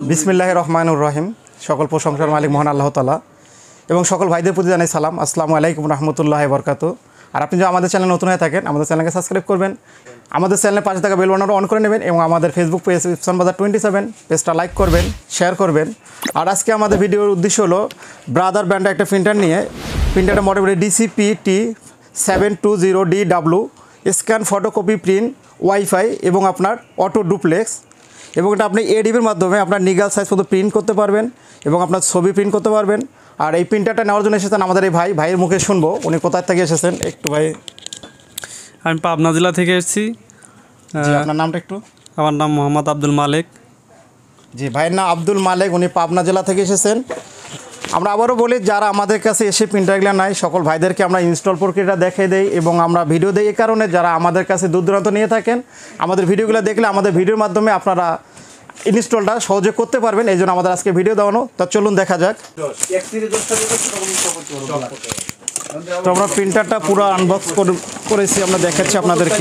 বিসমিল্লাহির রহমানির রহিম। সকল প্রশংসার মালিক মহান আল্লাহ তাআলা এবং সকল ভাইদের প্রতি জানাই সালাম। আসসালামু আলাইকুম রহমতুল্লাহি ওয়া বারাকাতুহু। আর আপনি যদি আমাদের চ্যানেল নতুন হয়ে থাকেন, আমাদের চ্যানেলকে সাবস্ক্রাইব করবেন, আমাদের চ্যানেলের পাশে থাকা বেল বাটনটা অন করে নেবেন এবং আমাদের ফেসবুক পেজ ইপসন বাজার 27 পেজটা লাইক করবেন, শেয়ার করবেন। আর আজকে আমাদের ভিডিওর উদ্দেশ্য হলো ব্রাদার ব্র্যান্ডের একটা প্রিন্টার নিয়ে। প্রিন্টারটা model DCP T720DW, scan photocopy print, wifi এবং আপনার অটো ডুপ্লেক্স। এবং এটা আপনি এডিবির মাধ্যমে আপনার নিগাল সাইজ পর্যন্ত প্রিন্ট করতে পারবেন এবং আপনার ছবি প্রিন্ট করতে পারবেন। আর এই প্রিন্টারটা নেওয়ার জন্য এসেছেন আমাদের এই ভাইয়ের মুখে শুনবো উনি কোথায় থেকে এসেছেন। একটু ভাই। আমি পাবনা জেলা থেকে এসেছি। আপনার নামটা একটু? আমার নাম মোহাম্মদ আব্দুল মালিক। জি, ভাইয়ের নাম আব্দুল মালিক, উনি পাবনা জেলা থেকে এসেছেন। আমরা আবারও বলি, যারা আমাদের কাছে এসে প্রিন্টারগুলো নাই সকল ভাইদেরকে আমরা ইনস্টল প্রক্রিয়াটা দেখিয়ে দেই এবং আমরা ভিডিও দিই। এই কারণে যারা আমাদের কাছে দূর দূরান্ত নিয়ে থাকেন, আমাদের ভিডিওগুলো দেখলে আমাদের ভিডিওর মাধ্যমে আপনারা ইনস্টলটা সহজে করতে পারবেন। এই জন্য আমাদের আজকে ভিডিও দেওয়ানো। তা চলুন দেখা যাক। তো আমরা প্রিন্টারটা পুরো আনবক্স করেছি, আমরা দেখাচ্ছি আপনাদেরকে।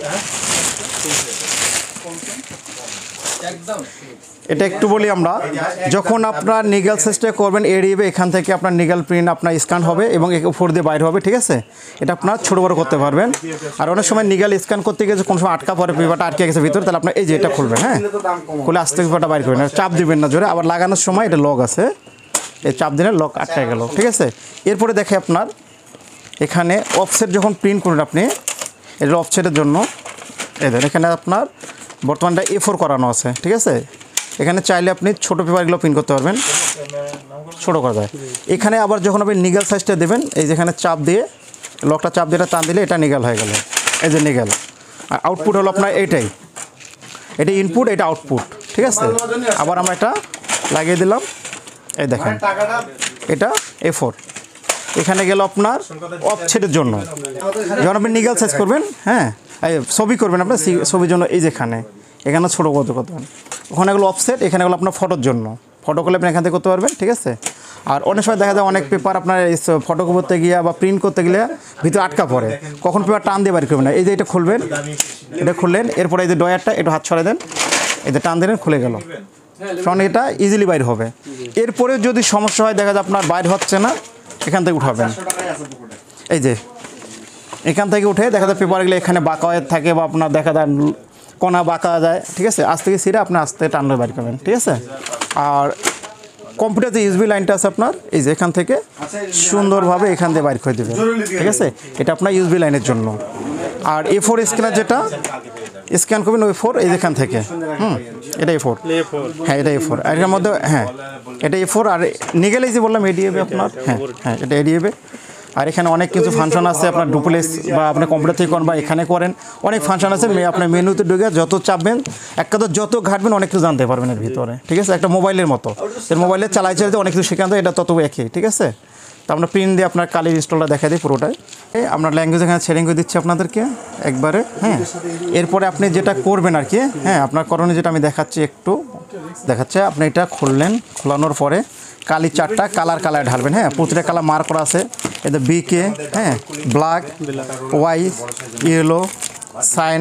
এটা একটু বলি, আমরা যখন আপনার নিগাল সাইজটা করবেন এড়িয়ে এখান থেকে আপনার নিগাল প্রিন্ট আপনার স্ক্যান হবে এবং উপর দিয়ে বাইরে হবে, ঠিক আছে? এটা আপনার ছোটো বড়ো করতে পারবেন। আর অনেক সময় নিগাল স্ক্যান করতে গেছে কোনো সময় আটকা পরে, পেপারটা আটকে গেছে ভিতরে, তাহলে আপনার এই যে এটা খুলবেন, হ্যাঁ, খুলে আস্তে পেপারটা বাইর করবেন, চাপ দিবেন না জোরে। আবার লাগানোর সময় এটা লক আছে, এই চাপ দিলে লক আটকে গেল, ঠিক আছে? এরপরে দেখে আপনার এখানে অফসেট যখন প্রিন্ট করবেন আপনি, এটা অফসেটের জন্য এদের এখানে আপনার বর্তমানটা A4 করানো আছে, ঠিক আছে? এখানে চাইলে আপনি ছোটো পেপারগুলো প্রিন্ট করতে পারবেন, ছোটো করা যায়। এখানে আবার যখন আপনি নিগাল সাইজটা দেবেন, এই যেখানে চাপ দিয়ে লকটা চাপ দিয়ে টান দিলে এটা নিগাল হয়ে গেল, এই যে নিগাল। আর আউটপুট হলো আপনার এইটাই, এটা ইনপুট, এটা আউটপুট, ঠিক আছে? আবার আমরা এটা লাগিয়ে দিলাম, এই দেখেন এটা A4। এখানে গেল আপনার অফসেটের জন্য, যখন আপনি নিগাল সাইজ করবেন, হ্যাঁ, ছবি করবেন আপনার ছবির জন্য, এই যেখানে এখানে ছোটো করবেন, ওখানে গেলো অফসেট, এখানে গেলো আপনার ফটোর জন্য, ফটো করলে আপনি এখান থেকে করতে পারবেন, ঠিক আছে? আর অনেক সময় দেখা যায় অনেক পেপার আপনার ফটো করতে গিয়ে বা প্রিন্ট করতে গেলে ভিতরে আটকা পড়ে, কখন পেপার টান দিয়ে বাড়ি করবেন না। এই যে এটা খুলবেন, এটা খুললেন, এরপরে এই যে ডয়ারটা একটু হাত ছড়াই দেন, এই যে টান দিলেন, খুলে গেল, কারণ এটা ইজিলি বাইর হবে। এরপরে যদি সমস্যা হয়, দেখা যায় আপনার বাইর হচ্ছে না, এখান থেকে উঠাবেন, এই যে এখান থেকে উঠে দেখা যায় পেপারগুলো এখানে বাঁকা হয়ে থাকে বা আপনার দেখা যায় কোনা বাঁকা যায়, ঠিক আছে? আজ থেকে সিরে আপনি আস্তে টানলে বাইর করবেন, ঠিক আছে? আর কম্পিউটার যে ইউএসবি লাইনটা আছে আপনার, এই যে এখান থেকে সুন্দরভাবে এখান দিয়ে বাইর করে দেবেন, ঠিক আছে? এটা আপনার ইউএসবি লাইনের জন্য। আর A4 স্ক্যানার যেটা স্ক্যান করবেন A4, এই যেখান থেকে, এটা A4, হ্যাঁ, এটা A4। আর এর মধ্যে, হ্যাঁ, এটা A4। আর নিগেল এই যে বললাম এডিএবে আপনার, হ্যাঁ, এটা এডিএবে। আর এখানে অনেক কিছু ফাংশন আছে, আপনার ডুপ্লেক্স বা আপনি কম্পিউটার থেকে করেন বা এখানে করেন, অনেক ফাংশন আছে। আপনার মেনুতে ঢুকে যত চাপবেন, এক কথা যত ঘাটবেন অনেক কিছু জানতে পারবেন এর ভিতরে, ঠিক আছে? একটা মোবাইলের মতো, এর মোবাইলে চালাইতে অনেক কিছু শেখাতে, এটা তত একই, ঠিক আছে? তো আমরা প্রিন্ট দিয়ে আপনার কালির ইনস্টলটা দেখা দিই পুরোটাই। আপনার ল্যাঙ্গুয়েজ এখানে সেটিং করে দিচ্ছি আপনাদেরকে একবারে, হ্যাঁ। এরপরে আপনি যেটা করবেন আর কি, হ্যাঁ, আপনার করণীয় যেটা আমি দেখাচ্ছি, একটু দেখাচ্ছে। আপনি এটা খুললেন, খোলানোর পরে কালি চারটা কালার ঢালবেন, হ্যাঁ, প্রতিটা কালার মার্ক করা আছে। এটা BK, হ্যাঁ, black, Y, yellow, cyan,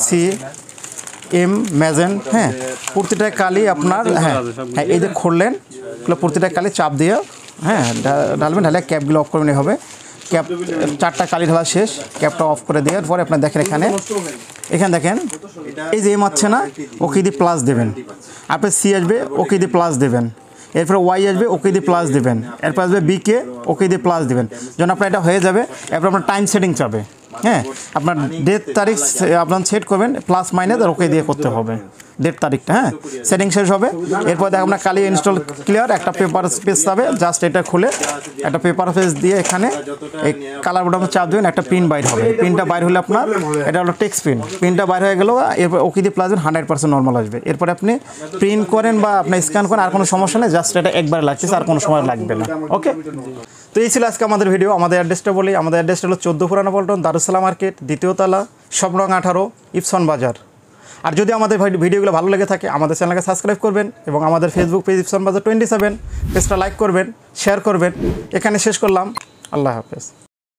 CM, magenta, হ্যাঁ, প্রতিটা কালি আপনার, হ্যাঁ, এই যে খুললেন, প্রতিটা কালি চাপ দিয়ে, হ্যাঁ, ঢালবেন, ঢালে ক্যাপগুলো অফ করবেন হবে। ক্যাপ চারটা কালি ঢালা শেষ, ক্যাপটা অফ করে দেওয়ার পরে আপনার দেখেন এখানে দেখেন এই যে আছে না, ওকে দিয়ে প্লাস দেবেন। আপনার C আসবে, ওকে দিয়ে প্লাস দেবেন। এরপরে ওয়াই আসবে, ওকে দিয়ে প্লাস দেবেন। এরপর আসবে BK, ওকে দিয়ে প্লাস দেবেন। যখন আপনার এটা হয়ে যাবে, এরপর আপনার টাইম সেটিং চাবে, হ্যাঁ, আপনার ডেট তারিখ আপনার সেট করবেন, প্লাস মাইনাস আর ওকে দিয়ে করতে হবে ডেট তারিখটা, হ্যাঁ, সেটিং শেষ হবে। এরপর দেখো আপনার কালি ইনস্টল ক্লিয়ার, একটা পেপার স্পেস পাবে, জাস্ট এটা খুলে একটা পেপার স্পেস দিয়ে এখানে এই কালার বোর্ডে চাপ দেবেন, একটা প্রিন্ট বাইর হবে। প্রিন্টটা বাইর হলে আপনার এটা হলো টেক্সট প্রিন্টটা বাইর হয়ে গেল। এরপর ওকে দিয়ে প্লাস দেবেন, 100% নর্মাল আসবে। এরপরে আপনি প্রিন্ট করেন বা আপনি স্ক্যান করেন, আর কোনো সমস্যা নেই, জাস্ট এটা একবার লাগছে, আর কোনো সময় লাগবে না। ওকে, তো এই ছিল আজকে আমাদের ভিডিও। আমাদের অ্যাড্রেসটা বলি, আমাদের অ্যাড্রেসটা হলো 14 পুরানো পল্টন, দারুসালাম মার্কেট, 2য় তলা, স্বপ্নরং 18, ইপসন বাজার। আর যদি আমাদের ভিডিওগুলো ভালো লেগে থাকে, আমাদের চ্যানেলকে সাবস্ক্রাইব করবেন এবং আমাদের ফেসবুক পেজ ইপসন বাজার 27 পেজটা লাইক করবেন, শেয়ার করবেন। এখানে শেষ করলাম, আল্লাহ হাফেজ।